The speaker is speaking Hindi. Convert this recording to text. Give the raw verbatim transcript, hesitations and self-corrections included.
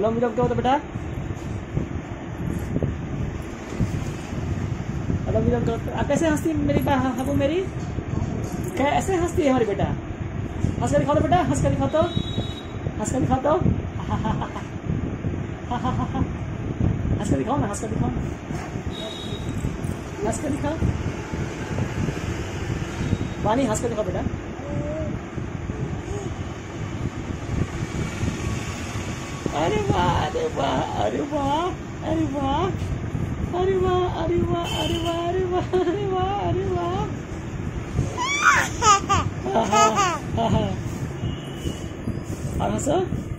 अनुलोम विलोम क्या होता है बेटा? अनुलोम विलोम क्या होता है? कैसे हंसती है मेरी हबू मेरी? कैसे हंसती है हमारी बेटा? हंस कर दिखाओ तो बेटा, हंस कर दिखाओ तो, हंस कर दिखाओ तो, हंस कर दिखाओ ना, हंस कर दिखाओ ना, हंस कर दिखाओ वानी, हंस कर दिखाओ बेटा। अरे वाह, अरे वाह, अरे वाह, अरे वाह, अरे वाह, अरे वाह, अरे वाह, अरे वाह, अरे वाह, अरे वाह, और हंसो।